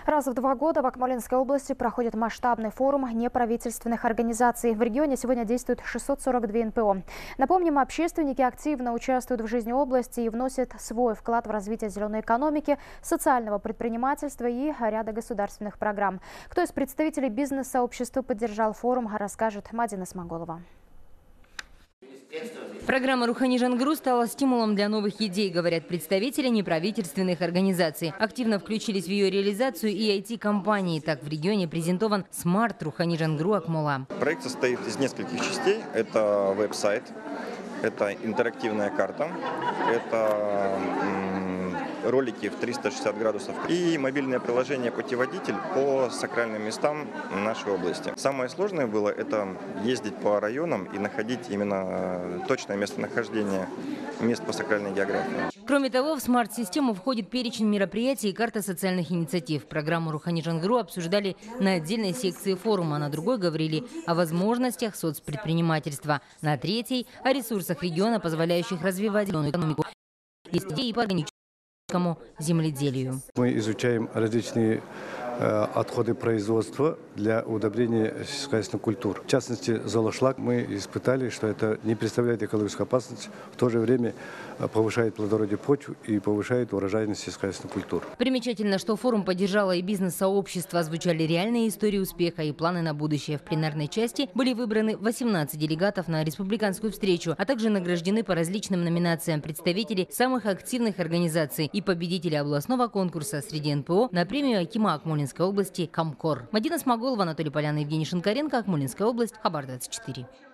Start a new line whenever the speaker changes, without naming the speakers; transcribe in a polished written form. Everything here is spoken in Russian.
Раз в 2 года в Акмолинской области проходит масштабный форум неправительственных организаций. В регионе сегодня действует 642 НПО. Напомним, общественники активно участвуют в жизни области и вносят свой вклад в развитие зеленой экономики, социального предпринимательства и ряда государственных программ. Кто из представителей бизнес-сообщества поддержал форум, расскажет Мадина Смоголова.
Программа «Рухани Жангру» стала стимулом для новых идей, говорят представители неправительственных организаций. Активно включились в ее реализацию и IT-компании. Так в регионе презентован смарт Рухани Жангру Акмола.
Проект состоит из нескольких частей. Это веб-сайт, это интерактивная карта, это ролики в 360 градусов и мобильное приложение «Путеводитель» по сакральным местам нашей области. Самое сложное было это ездить по районам и находить именно точное местонахождение мест по сакральной географии.
Кроме того, в смарт-систему входит перечень мероприятий и карта социальных инициатив. Программу «Рухани Жангру» обсуждали на отдельной секции форума, на другой говорили о возможностях соцпредпринимательства, на третьей – о ресурсах региона, позволяющих развивать зеленую экономику. Есть идеи по органическому земледелию.
Мы изучаем различные отходы производства для удобрения сельскохозяйственных культур. В частности, золошлак мы испытали, что это не представляет экологическую опасность, в то же время повышает плодородие почв и повышает урожайность сельскохозяйственных культур.
Примечательно, что форум поддержало и бизнес-сообщество, озвучали реальные истории успеха и планы на будущее. В пленарной части были выбраны 18 делегатов на республиканскую встречу, а также награждены по различным номинациям представители самых активных организаций и победители областного конкурса среди НПО на премию Акима Акмолинской области «Комкор». Мадина Смоголова, Анатолий Полян, Евгений Шинкаренко, Акмолинская область, Хабар 24.